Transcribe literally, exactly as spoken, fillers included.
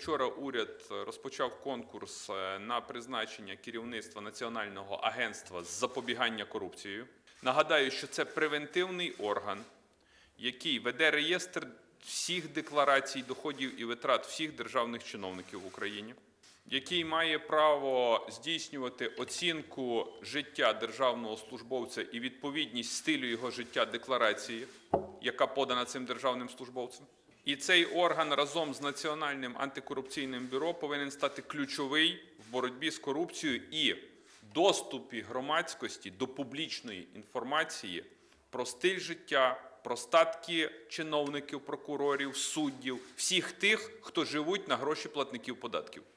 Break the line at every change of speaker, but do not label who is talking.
вчора уряд розпочав конкурс на призначення керівництва Національного агентства з запобігання корупції. Нагадаю, що це превентивний орган, який веде реєстр всіх декларацій доходів і витрат всіх державних чиновників в Україні, який має право здійснювати оцінку життя державного службовця і відповідність стилю його життя декларації, яка подана цим державним службовцем. І цей орган разом з Національним антикорупційним бюро повинен стати ключовий в боротьбі з корупцією і доступі громадськості до публічної інформації про стиль життя, про статки чиновників, прокурорів, суддів, всіх тих, хто живуть на гроші платників податків.